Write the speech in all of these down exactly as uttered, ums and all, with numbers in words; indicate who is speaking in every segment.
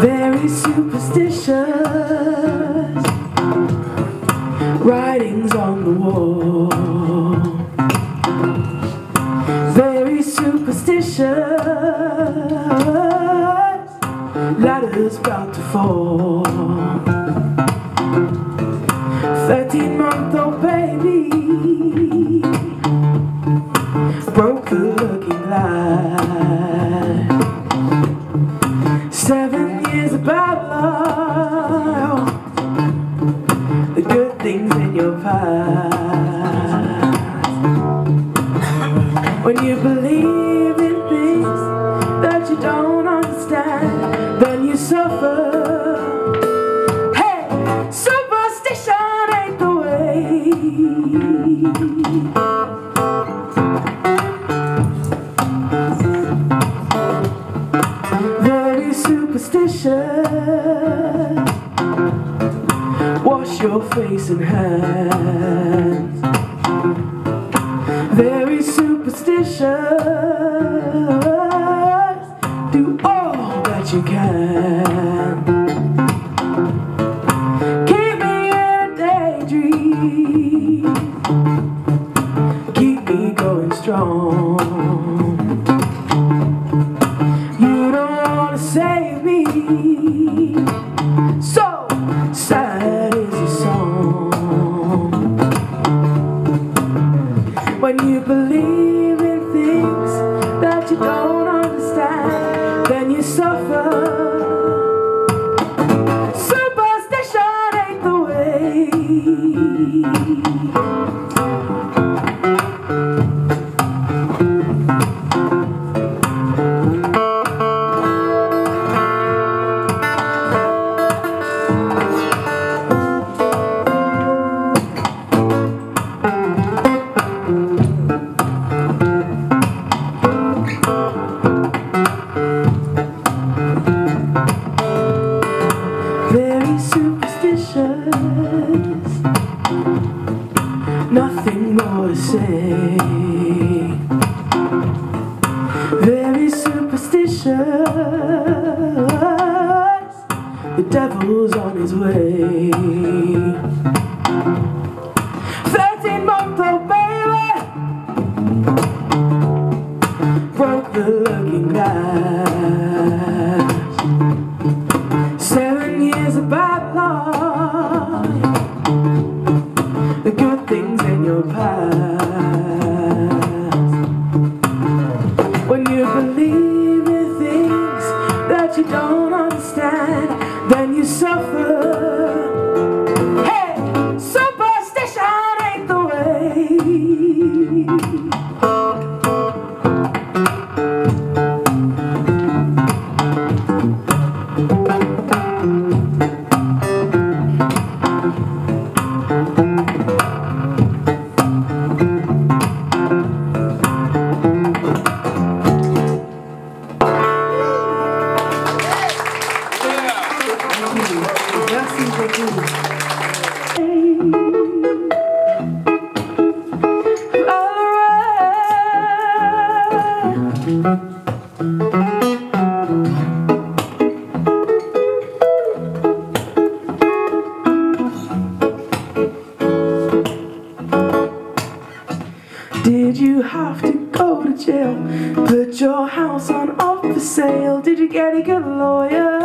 Speaker 1: very superstitious writings on the wall, very superstitious ladders about to fall. Thirteen month old baby broke the looking light. Seven years of bad luck, the good things in your past. When you believe in things that you don't understand, then you suffer. Hey, superstition ain't the way. Very superstitious, wash your face and hands. Very superstitious, do all that you can. Keep me in a daydream, keep me going strong. You don't want to save me, so sad is your song. When you believe in things that you don't understand, then you suffer. Superstition ain't the way. Very superstitious, nothing more to say. Very superstitious, the devil's on his way. Thirteen month old baby broke the looking glass. Seven years of bad luck, the good things in your past. When you believe in things that you don't understand, then you suffer. Hey, superstition ain't the way. Merci beaucoup. Did you have to go to jail? Put your house on up for sale? Did you get a good lawyer?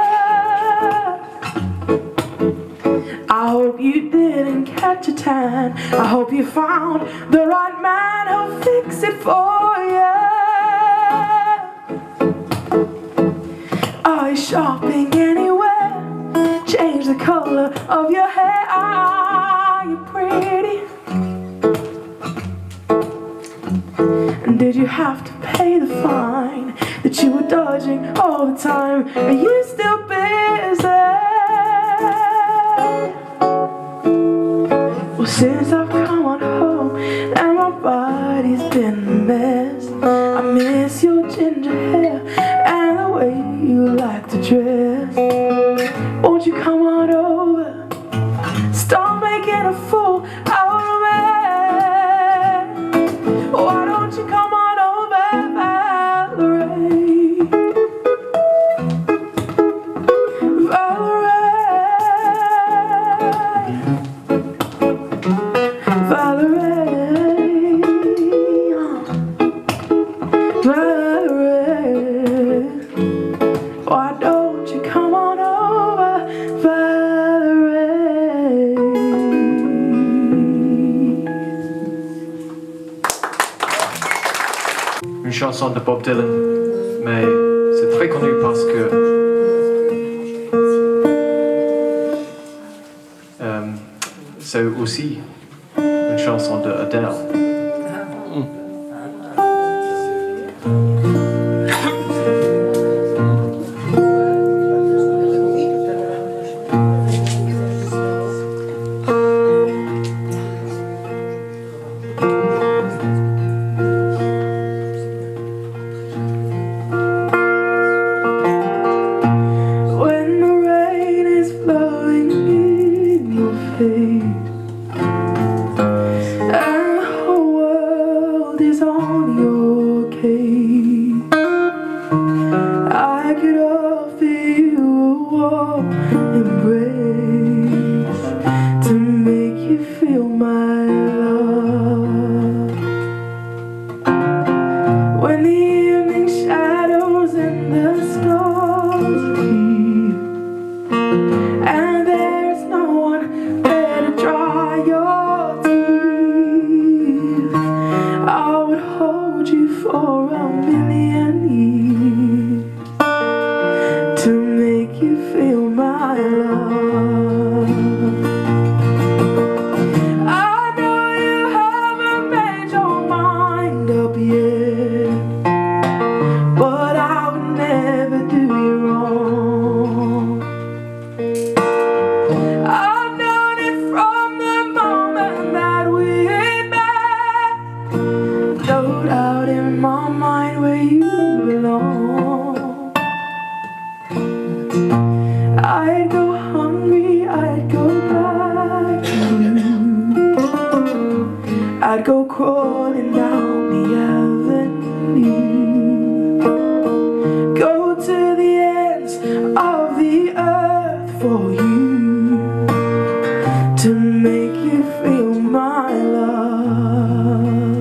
Speaker 1: I hope you didn't catch a tan. I hope you found the right man who'll fix it for you. Are you shopping anywhere? Change the color of your hair. Are you pretty? And did you have to pay the fine that you were dodging all the time? Are you still busy? Well, since I've come on home and my body's been a mess, I miss your ginger hair and the way you like to dress. Won't you come on over? Stop making a fool out of me. Why don't you come on over, Valerie?
Speaker 2: chanson de Bob Dylan, mais c'est très connu parce que euh, c'est aussi une chanson de Adele.
Speaker 1: I'd go hungry, I'd go back to you. I'd go crawling down the avenue, go to the ends of the earth for you, to make you feel my love.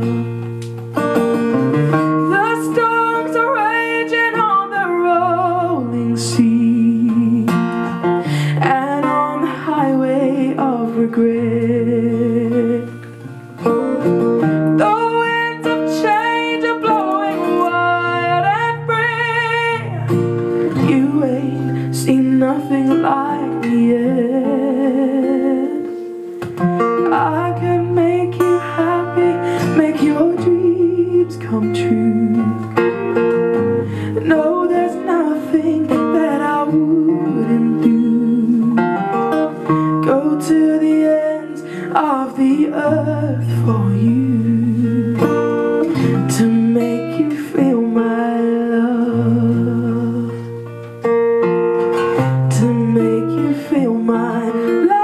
Speaker 1: The storms are raging on the rolling sea, and on the highway of regret, the winds of change are blowing wild and free. You ain't seen nothing like me yet. I can make you happy, make your dreams come true. No, there's nothing that I wouldn't do. Go to the ends of the earth for you, to make you feel my love, to make you feel my love.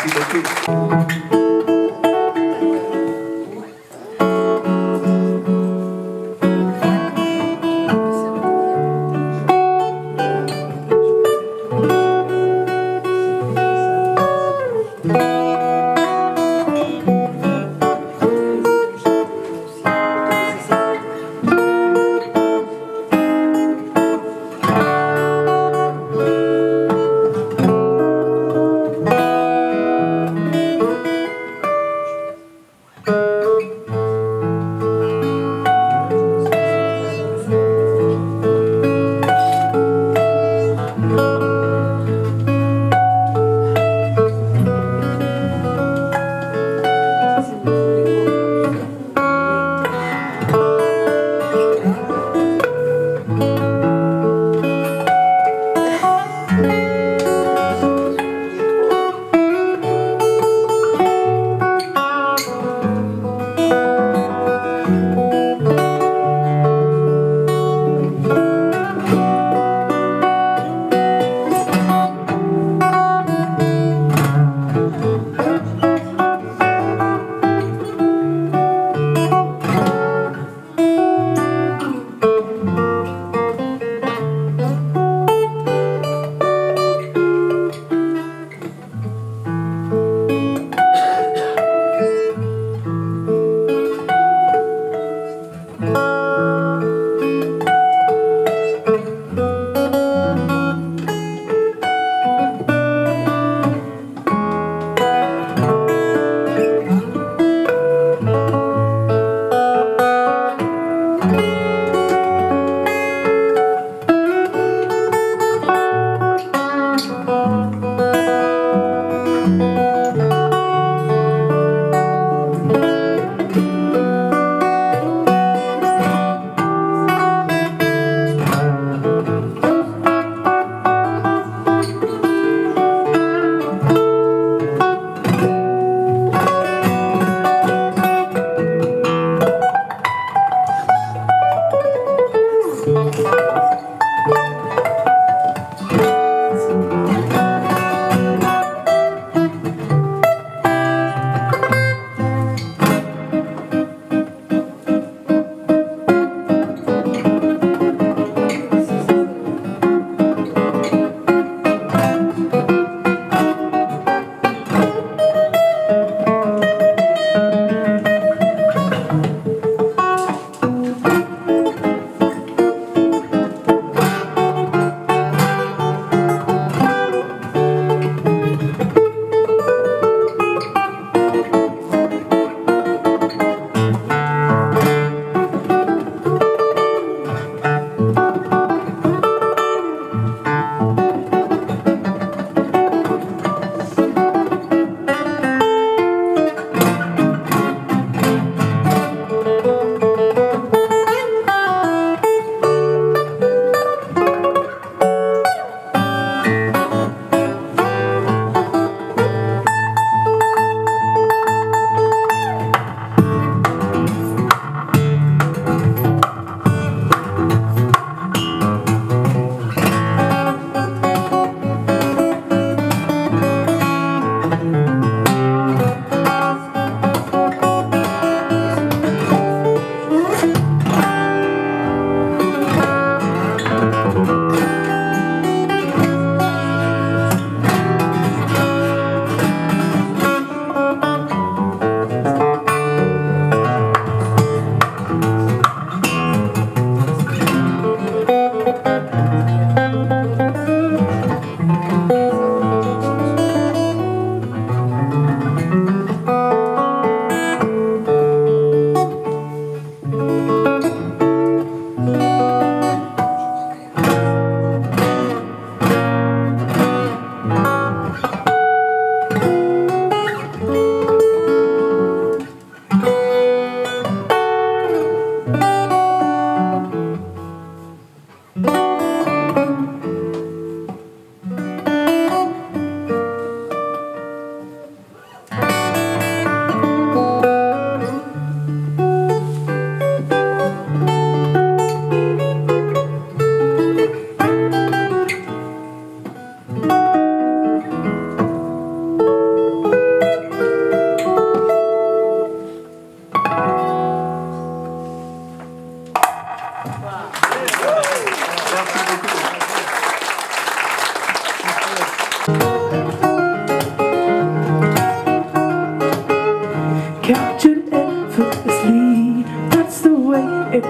Speaker 2: beaucoup.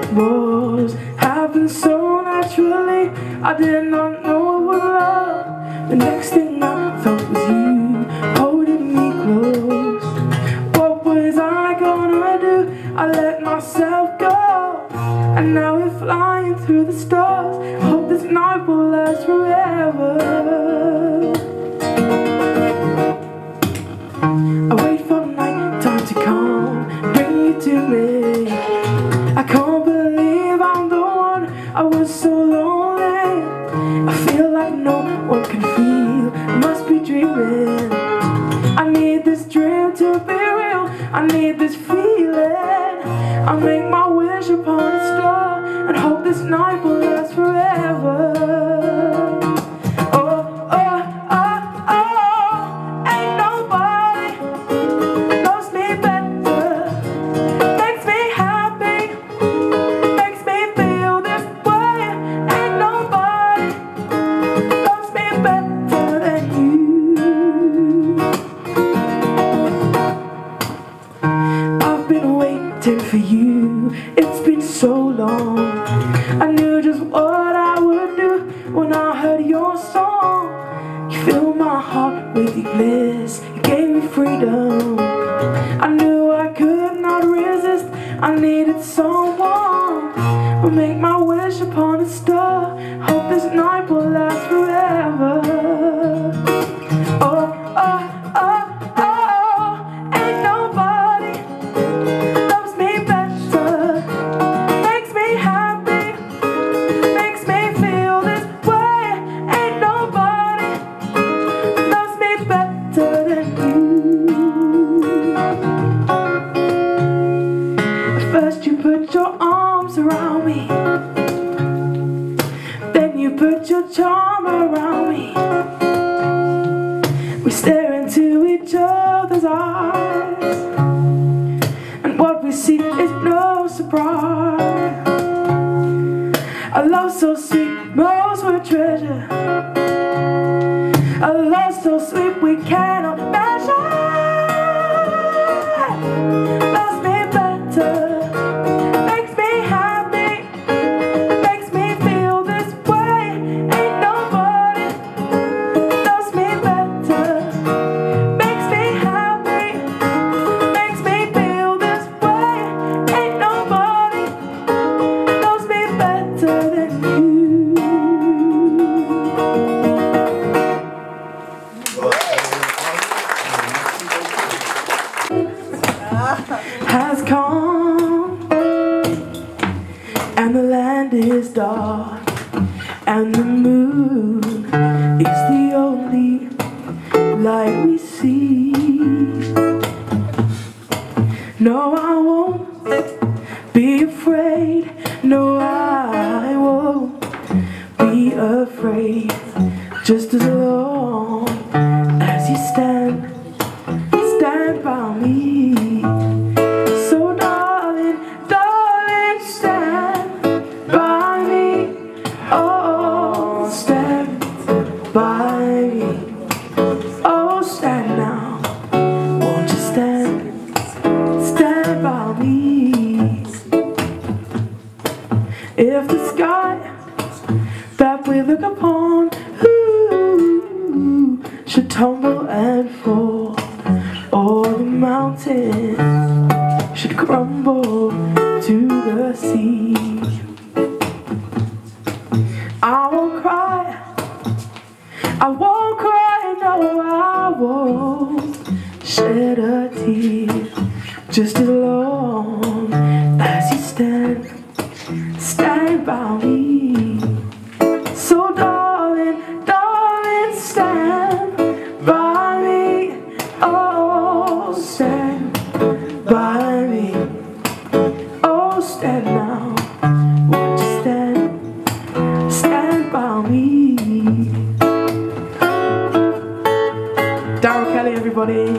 Speaker 1: was happened so naturally. I did not know it was love. The next thing I felt was you holding me close. What was I gonna do? I let myself go, and now we're flying through the stars. Hope this night will last forever. I wait for night time to come, bring you to me. I can't believe I'm the one. I was so lonely. I feel like no one can feel. I must be dreaming. I need this dream to be real. I need this feeling. I make my wish upon a star and hope this night will last forever. Oh, oh, oh, oh, ain't nobody loves me better. Makes me happy, makes me feel this way. Ain't nobody loves me better than you. I've been waiting for you, it's been so long. I knew just what I would do when I heard your song. You filled my heart with your bliss, you gave me freedom. I knew I could not resist, I needed someone. I'll make my wish upon a star, hope this night will last forever. Oh, oh, oh, oh, ain't nobody loves me better. Makes me happy, makes me feel this way. Ain't nobody loves me better than you. First you put your arms around me, then you put your charm around me. We stare into each other's eyes, and what we see is no surprise. A love so sweet, most we treasure. A love so sweet we cannot measure. Loves me better, makes me happy, makes me feel this way. Ain't nobody loves me better, makes me happy, makes me feel this way. Ain't nobody loves me better than you. Has come, and the land is dark, and the moon is the only light we see. No, I won't be afraid. No, I won't be afraid. Just as long as you stand, stand by me. So darling, darling, stand by me. Oh, stand by me. Oh, stand now. Won't you stand, stand by me. If the sky that we look upon, ooh, should tumble and fall, or the mountains should crumble to the sea, I won't cry, I won't cry, no, I won't shed a tear. Just as long as you stand, stand by me. So darling, darling, stand by me. Oh, stand by me. Oh, stand now. Won't you stand, stand by me. Daryl Kelly, everybody.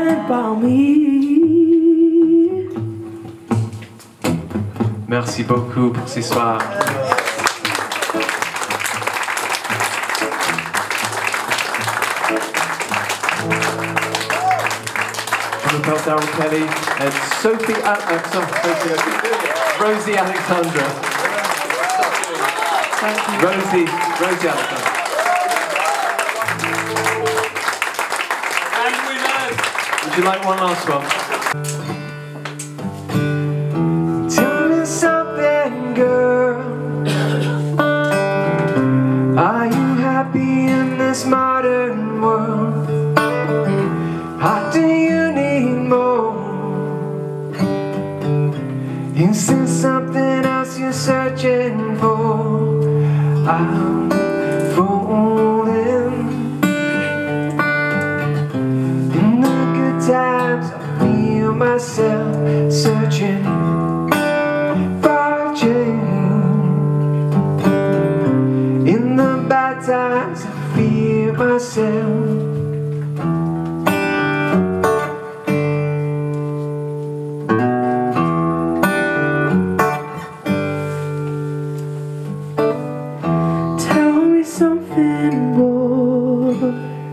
Speaker 1: stand by me.
Speaker 2: Merci beaucoup pour ce soir. Je m'appelle Daryl Kelly and Sophie, uh, uh, sorry, Sophie, Rosie Alexandra. Rosie, Rosie Alexandra. And we know. Would you like one last one?
Speaker 3: Tell me something, girl. Are you happy in this modern world? Or do you need more? Is there something else you're searching for? I'm falling. In the good times I feel myself searching for change. In the bad times I feel myself.
Speaker 1: Something more.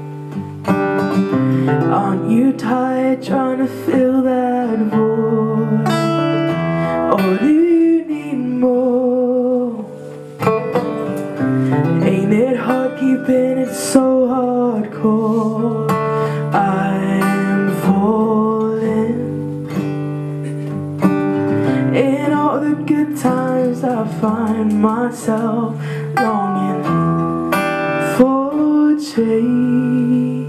Speaker 1: Aren't you tired trying to fill that void? Or do you need more? Ain't it hard keeping it so hardcore? I'm falling. In all the good times I find myself longing for change,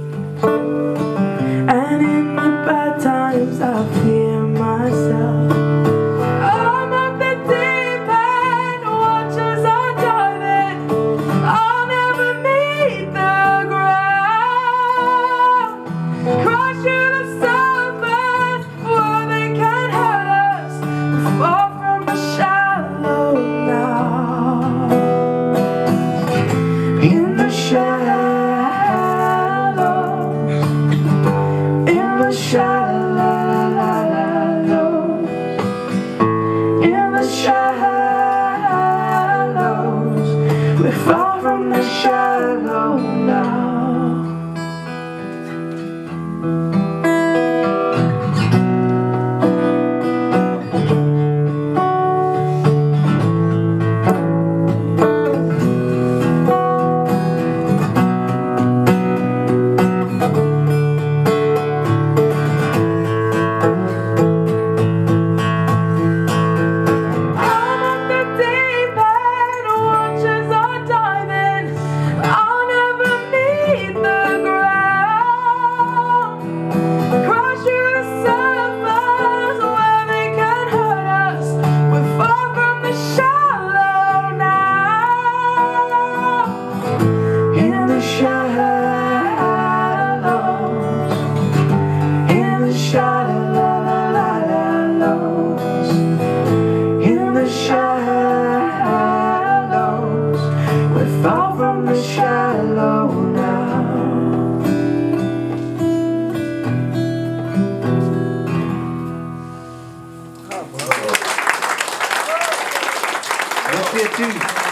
Speaker 1: and in the bad times I fear myself. I'm at the deep end, watch as I dive in. I'll never meet the ground. Crash through the surface where they can't hurt us. We're far from the shallow now. In the shallows, in the shallows, in the shallows, we're far from the shallow now. Far from the shallow now.
Speaker 2: Merci à tous.